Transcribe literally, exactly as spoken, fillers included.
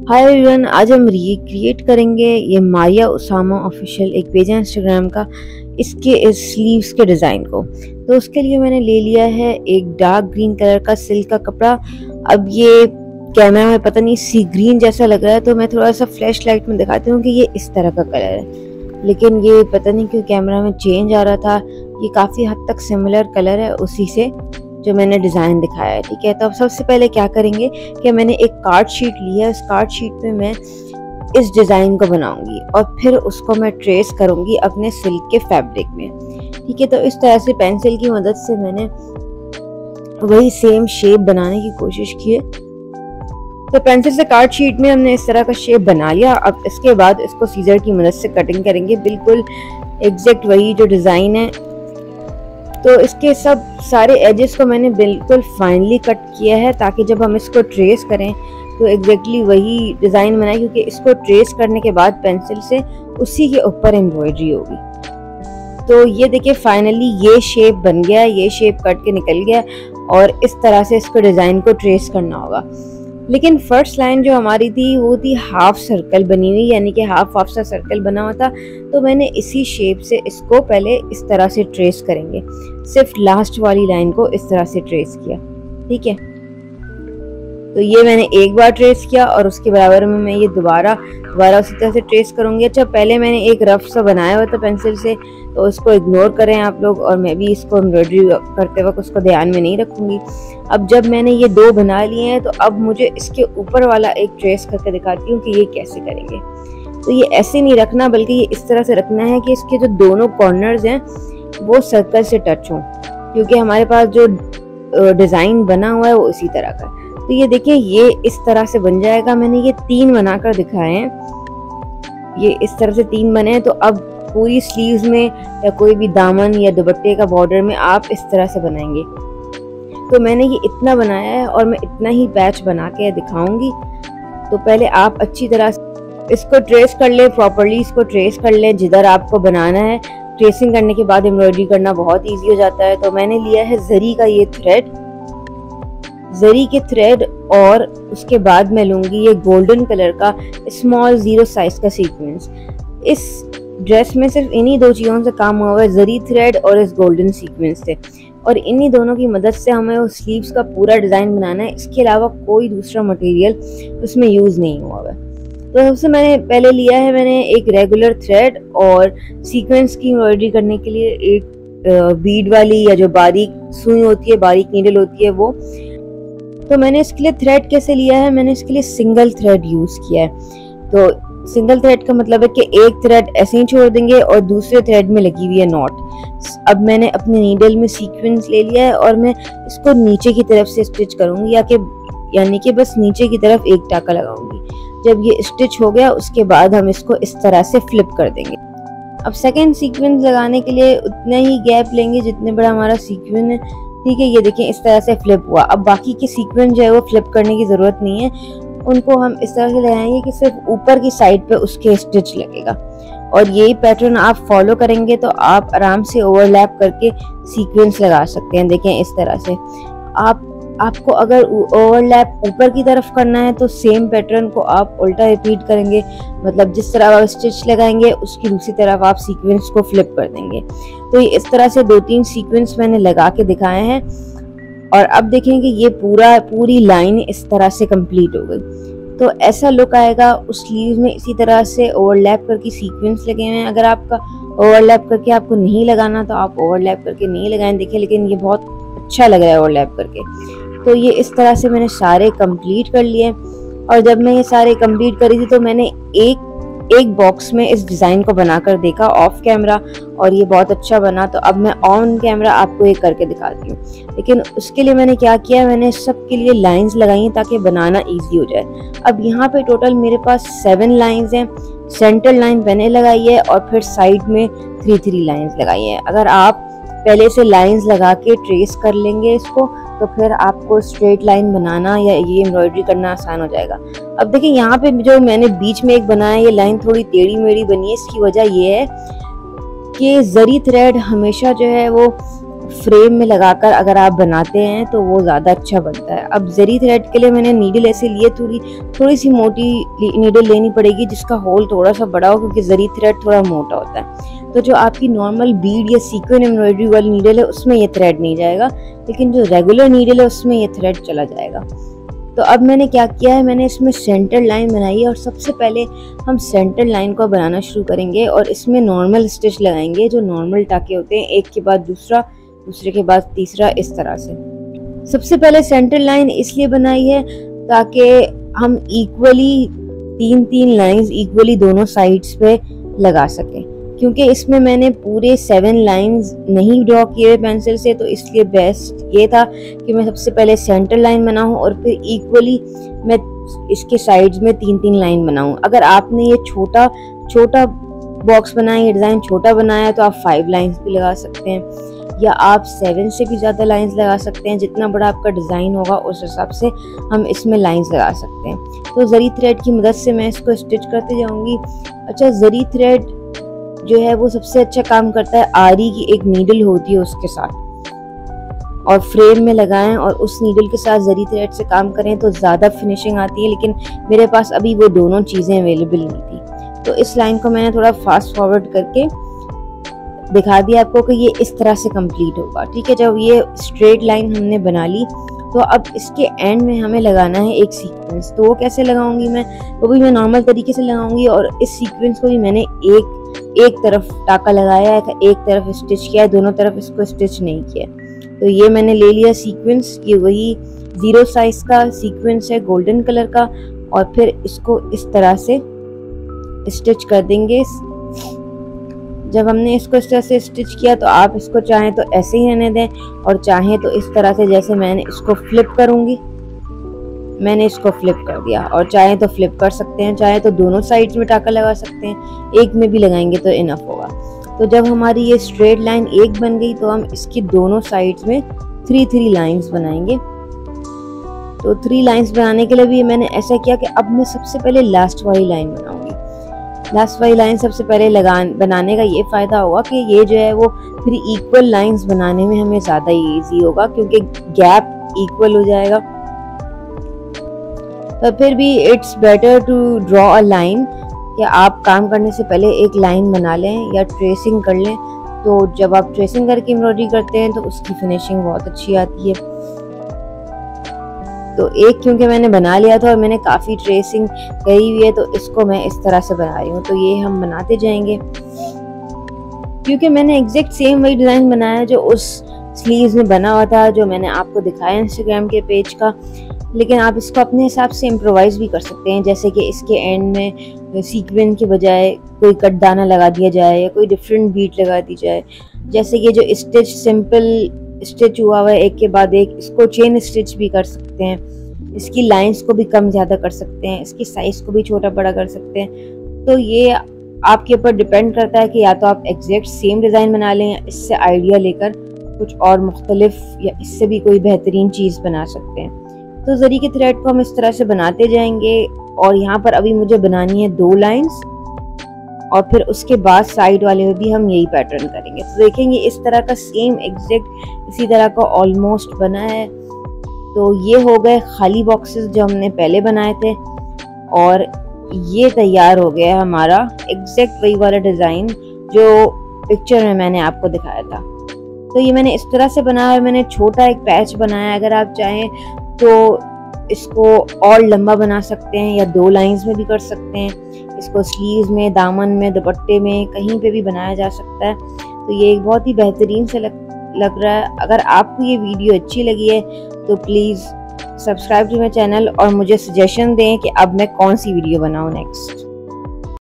Hi everyone, आज हम recreate करेंगे ये मारिया उसामा ऑफिशियल एक पेज है इंस्टाग्राम का, इसके इस स्लीव्स के डिज़ाइन को। तो उसके लिए मैंने ले लिया है एक डार्क ग्रीन कलर का सिल्क का कपड़ा। अब ये कैमरा में पता नहीं सी ग्रीन जैसा लग रहा है, तो मैं थोड़ा सा फ्लैश लाइट में दिखाती हूँ कि ये इस तरह का कलर है, लेकिन ये पता नहीं क्यों कैमरा में चेंज आ रहा था। ये काफ़ी हद तक सिमिलर कलर है उसी से जो मैंने डिज़ाइन दिखाया है। ठीक है, तो अब सबसे पहले क्या करेंगे कि मैंने एक कार्ड शीट ली है, उस कार्ड शीट पे मैं इस डिज़ाइन को बनाऊंगी और फिर उसको मैं ट्रेस करूंगी अपने सिल्क के फैब्रिक में। ठीक है, तो इस तरह से पेंसिल की मदद से मैंने वही सेम शेप बनाने की कोशिश की है। तो पेंसिल से कार्ड शीट में हमने इस तरह का शेप बना लिया। अब इसके बाद इसको सीजर की मदद से कटिंग करेंगे, बिल्कुल एग्जैक्ट वही जो डिज़ाइन है। तो इसके सब सारे एजेस को मैंने बिल्कुल फाइनली कट किया है ताकि जब हम इसको ट्रेस करें तो एग्जैक्टली वही डिज़ाइन बनाए, क्योंकि इसको ट्रेस करने के बाद पेंसिल से उसी के ऊपर एम्ब्रॉयडरी होगी। तो ये देखिए फाइनली ये शेप बन गया, ये शेप कट के निकल गया और इस तरह से इसको डिज़ाइन को ट्रेस करना होगा। लेकिन फर्स्ट लाइन जो हमारी थी वो थी हाफ सर्कल बनी हुई, यानी कि हाफ हाफ सा सर्कल बना हुआ था। तो मैंने इसी शेप से इसको पहले इस तरह से ट्रेस करेंगे, सिर्फ लास्ट वाली लाइन को इस तरह से ट्रेस किया। ठीक है, तो ये मैंने एक बार ट्रेस किया और उसके बराबर में मैं ये दोबारा दोबारा उसी तरह से ट्रेस करूंगी। अच्छा, पहले मैंने एक रफ सा बनाया हुआ था पेंसिल से, तो उसको इग्नोर करें आप लोग, और मैं भी इसको एम्ब्रॉयडरी करते वक्त उसको ध्यान में नहीं रखूंगी। अब जब मैंने ये दो बना लिए हैं तो अब मुझे इसके ऊपर वाला एक ट्रेस करके दिखाती हूँ कि ये कैसे करेंगे। तो ये ऐसे नहीं रखना, बल्कि ये इस तरह से रखना है कि इसके जो दोनों कॉर्नर्स हैं वो सर्कल से टच हों, क्योंकि हमारे पास जो डिज़ाइन बना हुआ है वो इसी तरह का है। तो ये देखिए ये इस तरह से बन जाएगा। मैंने ये तीन बनाकर दिखाए हैं, ये इस तरह से तीन बने हैं। तो अब पूरी स्लीव्स में या कोई भी दामन या दुपट्टे का बॉर्डर में आप इस तरह से बनाएंगे। तो मैंने ये इतना बनाया है और मैं इतना ही पैच बना के दिखाऊंगी। तो पहले आप अच्छी तरह से इसको ट्रेस कर लें, प्रॉपर्ली इसको ट्रेस कर लें जिधर आपको बनाना है। ट्रेसिंग करने के बाद एम्ब्रॉयडरी करना बहुत इजी हो जाता है। तो मैंने लिया है जरी का ये थ्रेड, जरी के थ्रेड, और उसके बाद मैं लूंगी ये गोल्डन कलर का स्मॉल जीरो साइज का सीक्वेंस। इस ड्रेस में सिर्फ इन्हीं दो चीज़ों से काम हुआ है, जरी थ्रेड और इस गोल्डन सीक्वेंस से, और इन्हीं दोनों की मदद से हमें उस स्लीव्स का पूरा डिज़ाइन बनाना है। इसके अलावा कोई दूसरा मटेरियल उसमें यूज़ नहीं हुआ है। तो सबसे मैंने पहले लिया है मैंने एक रेगुलर थ्रेड, और सीक्वेंस की एम्ब्रॉयडरी करने के लिए एक बीड वाली या जो बारीक सुई होती है, बारीक नीडल होती है वो। तो मैंने इसके लिए थ्रेड कैसे लिया है, मैंने इसके लिए सिंगल थ्रेड यूज़ किया है। तो सिंगल थ्रेड का मतलब है कि एक थ्रेड ऐसे ही छोड़ देंगे और दूसरे थ्रेड में लगी हुई है नॉट। अब मैंने अपने नीडल में सीक्वेंस ले लिया है और मैं इसको नीचे की तरफ से स्टिच करूंगी, या कि यानी कि बस नीचे की तरफ एक टाका लगाऊंगी। जब ये स्टिच हो गया उसके बाद हम इसको इस तरह से फ्लिप कर देंगे। अब सेकेंड सीक्वेंस लगाने के लिए उतना ही गैप लेंगे जितने बड़ा हमारा सीक्वेंस है। ठीक है, ये देखें इस तरह से फ्लिप हुआ। अब बाकी के सीक्वेंस जो है वो फ्लिप करने की ज़रूरत नहीं है, उनको हम इस तरह से लगाएंगे कि सिर्फ ऊपर की साइड पे उसके स्टिच लगेगा। और यही पैटर्न आप फॉलो करेंगे तो आप आराम से ओवरलैप करके सीक्वेंस लगा सकते हैं। देखें इस तरह से आप आपको अगर ओवरलैप ऊपर की तरफ करना है तो सेम पैटर्न को आप उल्टा रिपीट करेंगे, मतलब जिस तरह आप स्टिच लगाएंगे उसकी दूसरी तरफ आप सीक्वेंस को फ्लिप कर देंगे। तो ये इस तरह से दो तीन सीक्वेंस मैंने लगा के दिखाए हैं, और अब देखेंगे ये पूरा पूरी लाइन इस तरह से कंप्लीट हो गई। तो ऐसा लुक आएगा उस स्लीव में। इसी तरह से ओवरलैप करके सीक्वेंस लगे हुए हैं। अगर आपका ओवरलैप करके आपको नहीं लगाना तो आप ओवरलैप करके नहीं लगाएं, देखिए, लेकिन ये बहुत अच्छा लग रहा है ओवरलैप करके। तो ये इस तरह से मैंने सारे कंप्लीट कर लिए। और जब मैं ये सारे कंप्लीट करी थी तो मैंने एक एक बॉक्स में इस डिज़ाइन को बनाकर देखा ऑफ कैमरा, और ये बहुत अच्छा बना। तो अब मैं ऑन कैमरा आपको ये करके दिखाती हूँ। लेकिन उसके लिए मैंने क्या किया, मैंने सब के लिए लाइंस लगाई हैं ताकि बनाना इजी हो जाए। अब यहाँ पे टोटल मेरे पास सेवन लाइंस हैं। सेंटर लाइन मैंने लगाई है और फिर साइड में थ्री थ्री लाइंस लगाई हैं। अगर आप पहले से लाइंस लगा के ट्रेस कर लेंगे इसको तो फिर आपको स्ट्रेट लाइन बनाना या ये एम्ब्रॉयडरी करना आसान हो जाएगा। अब देखिए यहाँ पे जो मैंने बीच में एक बनाया ये लाइन थोड़ी टेढ़ी मेढ़ी बनी है। इसकी वजह ये है कि जरी थ्रेड हमेशा जो है वो फ्रेम में लगाकर अगर आप बनाते हैं तो वो ज़्यादा अच्छा बनता है। अब जरी थ्रेड के लिए मैंने नीडल ऐसे लिए, थोड़ी थोड़ी सी मोटी नीडल लेनी पड़ेगी जिसका होल थोड़ा सा बड़ा हो, क्योंकि जरी थ्रेड थोड़ा मोटा होता है। तो जो आपकी नॉर्मल बीड या सीक्वेंस एम्ब्रॉयडरी वाली नीडल है उसमें ये थ्रेड नहीं जाएगा, लेकिन जो रेगुलर नीडल है उसमें ये थ्रेड चला जाएगा। तो अब मैंने क्या किया है, मैंने इसमें सेंटर लाइन बनाई है और सबसे पहले हम सेंटर लाइन को बनाना शुरू करेंगे और इसमें नॉर्मल स्टिच लगाएंगे, जो नॉर्मल टाके होते हैं, एक के बाद दूसरा, दूसरे के बाद तीसरा, इस तरह से। सबसे पहले सेंटर लाइन इसलिए बनाई है ताकि हम इक्वली तीन तीन लाइंस इक्वली दोनों साइड्स पे लगा सकें, क्योंकि इसमें मैंने पूरे सेवन लाइंस नहीं ड्रॉ किए पेंसिल से, तो इसलिए बेस्ट ये था कि मैं सबसे पहले सेंटर लाइन बनाऊं और फिर इक्वली मैं इसके साइड्स में तीन तीन लाइन बनाऊं। अगर आपने ये छोटा छोटा बॉक्स बनाया, ये डिज़ाइन छोटा बनाया, तो आप फाइव लाइंस भी लगा सकते हैं, या आप सेवन से भी ज़्यादा लाइंस लगा सकते हैं। जितना बड़ा आपका डिज़ाइन होगा उस हिसाब से हम इसमें लाइंस लगा सकते हैं। तो जरी थ्रेड की मदद से मैं इसको स्टिच करते जाऊंगी। अच्छा, जरी थ्रेड जो है वो सबसे अच्छा काम करता है आरी की एक नीडल होती है उसके साथ, और फ्रेम में लगाएं और उस नीडल के साथ जरी थ्रेड से काम करें तो ज़्यादा फिनिशिंग आती है, लेकिन मेरे पास अभी वो दोनों चीज़ें अवेलेबल नहीं थी। तो इस लाइन को मैंने थोड़ा फास्ट फॉरवर्ड करके दिखा दिया आपको कि ये इस तरह से कंप्लीट होगा। ठीक है, जब ये स्ट्रेट लाइन हमने बना ली तो अब इसके एंड में हमें लगाना है एक सीक्वेंस। तो वो कैसे लगाऊंगी मैं, वो भी मैं नॉर्मल तरीके से लगाऊंगी, और इस सीक्वेंस को भी मैंने एक एक तरफ टाका लगाया है, एक तरफ स्टिच किया है, दोनों तरफ इसको स्टिच नहीं किया। तो ये मैंने ले लिया सीक्वेंस, ये वही जीरो साइज का सीक्वेंस है गोल्डन कलर का, और फिर इसको इस तरह से स्टिच कर देंगे। जब हमने इसको इस तरह से स्टिच किया तो आप इसको चाहें तो ऐसे ही रहने दें, और चाहें तो इस तरह से, जैसे मैंने इसको फ्लिप करूंगी, मैंने इसको फ्लिप कर दिया, और चाहे तो फ्लिप कर सकते हैं, चाहे तो दोनों साइड्स में टाका लगा सकते हैं, एक में भी लगाएंगे तो इनफ होगा। तो जब हमारी ये स्ट्रेट लाइन एक बन गई तो हम इसकी दोनों साइड्स में थ्री थ्री लाइंस बनाएंगे। तो थ्री लाइंस बनाने के लिए भी मैंने ऐसा किया कि अब मैं सबसे पहले लास्ट वाली लाइन बनाऊंगी। लास्ट वाली लाइन सबसे पहले लगा बनाने का ये फायदा होगा कि ये जो है वो फिर इक्वल लाइंस बनाने में हमें ज़्यादा ईजी होगा, क्योंकि गैप इक्वल हो जाएगा। तो फिर भी it's better to draw a line, कि आप काम करने से पहले एक लाइन बना लें या ट्रेसिंग कर लें। तो जब आप ट्रेसिंग करके एम्ब्रॉयडरी करते हैं तो उसकी फिनिशिंग बहुत अच्छी आती है। तो एक क्योंकि मैंने बना लिया था और मैंने काफ़ी ट्रेसिंग करी हुई है, तो इसको मैं इस तरह से बना रही हूँ। तो ये हम बनाते जाएंगे, क्योंकि मैंने एग्जैक्ट सेम वही डिज़ाइन बनाया जो उस स्लीव्स में बना हुआ था, जो मैंने आपको दिखाया इंस्टाग्राम के पेज का। लेकिन आप इसको अपने हिसाब से इम्प्रोवाइज भी कर सकते हैं, जैसे कि इसके एंड में सीक्वेंस के बजाय कोई कट दाना लगा दिया जाए या कोई डिफरेंट बीट लगा दी जाए। जैसे कि जो स्टिच सिंपल स्टिच हुआ हुआ है एक के बाद एक, इसको चेन स्टिच भी कर सकते हैं, इसकी लाइंस को भी कम ज़्यादा कर सकते हैं, इसकी साइज़ को भी छोटा बड़ा कर सकते हैं। तो ये आपके ऊपर डिपेंड करता है कि या तो आप एग्जैक्ट सेम डिज़ाइन बना लें या इससे आइडिया लेकर कुछ और मुख्तलिफ या इससे भी कोई बेहतरीन चीज़ बना सकते हैं। तो जरी के थ्रेड को हम इस तरह से बनाते जाएंगे, और यहाँ पर अभी मुझे बनानी है दो लाइंस, और फिर उसके बाद साइड वाले में भी हम यही पैटर्न करेंगे। तो देखेंगे इस तरह का सेम एग्जैक्ट इसी तरह का ऑलमोस्ट बना है। तो ये हो गए खाली बॉक्सेस जो हमने पहले बनाए थे, और ये तैयार हो गया हमारा एग्जैक्ट वही वाला डिज़ाइन जो पिक्चर में मैंने आपको दिखाया था। तो ये मैंने इस तरह से बनाया है, मैंने छोटा एक पैच बनाया। अगर आप चाहें तो इसको और लंबा बना सकते हैं या दो लाइंस में भी कर सकते हैं। इसको स्लीव्स में, दामन में, दुपट्टे में, कहीं पे भी बनाया जा सकता है। तो ये एक बहुत ही बेहतरीन से लग, लग रहा है। अगर आपको ये वीडियो अच्छी लगी है तो please subscribe to my channel और मुझे सजेशन दें कि अब मैं कौन सी वीडियो बनाऊँ नेक्स्ट।